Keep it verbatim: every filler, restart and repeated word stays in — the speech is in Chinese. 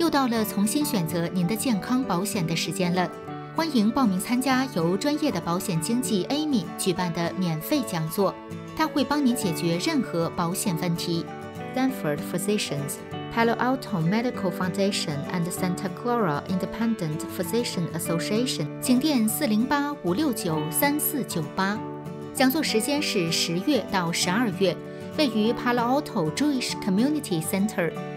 又到了重新选择您的健康保险的时间了。欢迎报名参加由专业的保险经纪 Amy 举办的免费讲座，她会帮您解决任何保险问题。Stanford Physicians、Palo Alto Medical Foundation and Santa Clara Independent Physician Association， 请电四零八五六九三四九八。讲座时间是十月到十二月，位于 Palo Alto Jewish Community Center。